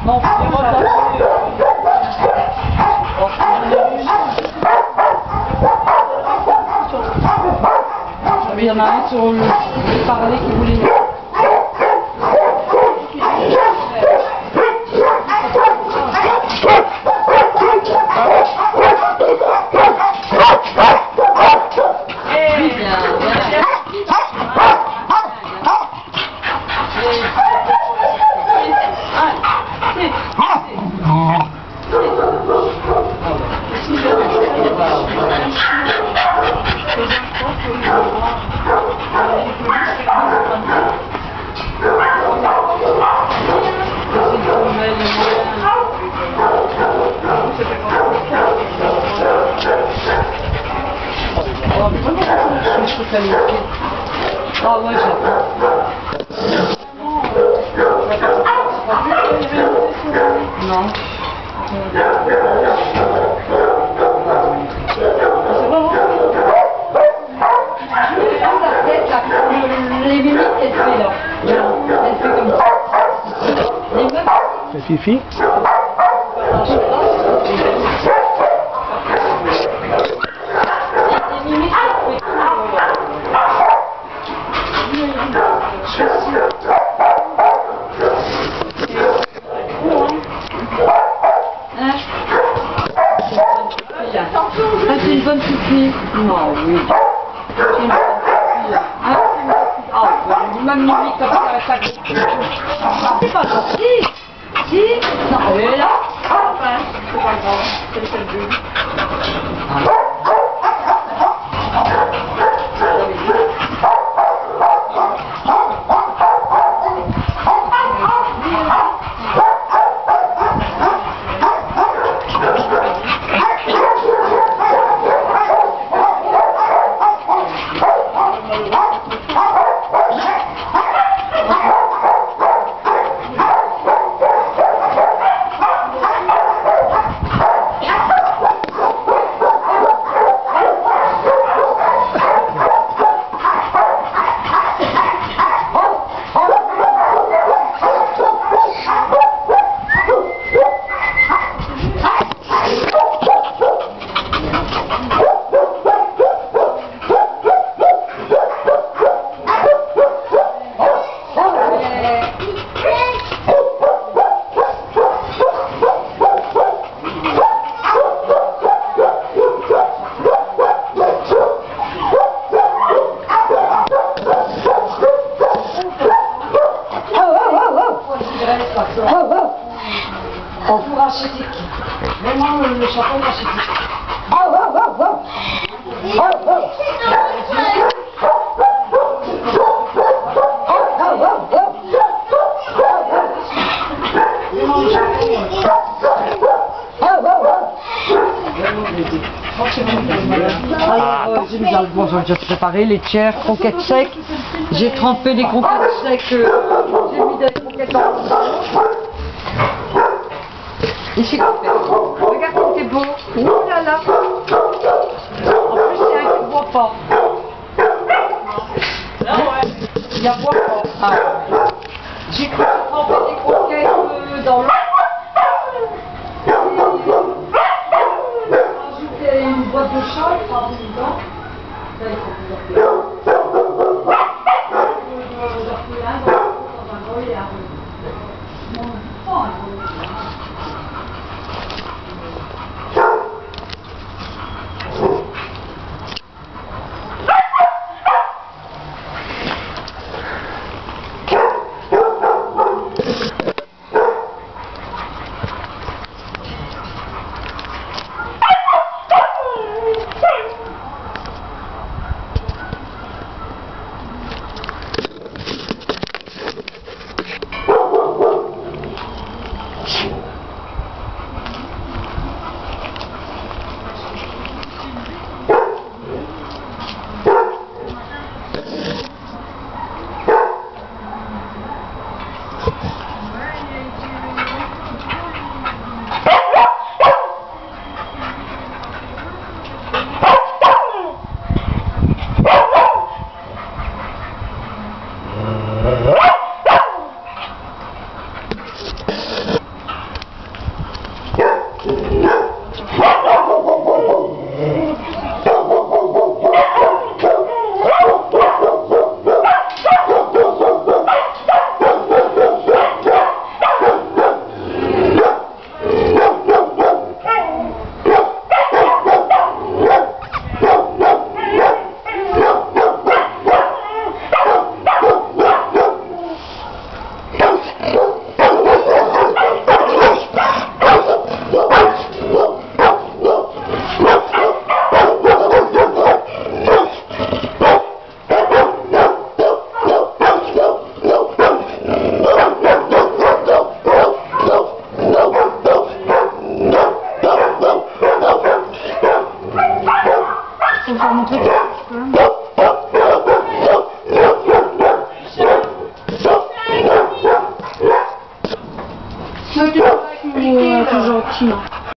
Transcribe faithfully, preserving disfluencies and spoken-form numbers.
Non, c'est moi il y en a un sur le, le parler qui voulait. Ah ouais, non. C'est bon. Les limites, elle fait là. Elle fait comme ça. C'est Fifi. C'est une bonne petite fille. Non, oui. C'est une bonne petite fille. Ah, c'est une bonne petite fille. Ah, ouais, même Mimi, comme ça, avec sa gueule. C'est pas gentil. Si. Non, elle est là. Enfin, c'est pas grave. C'est le seul but. En four rachitique. Vraiment le, le chapeau rachitique. Oh, oh, oh, oh. Oh, oh. Alors, j'ai mis dans le bon, j'ai préparé les tiers, croquettes secs. J'ai trempé les croquettes secs. Euh, j'ai mis des croquettes en ici, regarde comme t'es beau. Ouh là là. En plus, il y a un qui ne boit pas. Il y a boit pas. Ah. J'ai cru tremper des croquettes euh, dans l'eau. Rajouter une boîte de chat, il prend dedans. Là, il faut vous sortir. Dans un bol et un peu. Non, pas un bol. Faut faire montrer que quand même. Ne t'es pas avec nous, euh, t'es gentil, hein.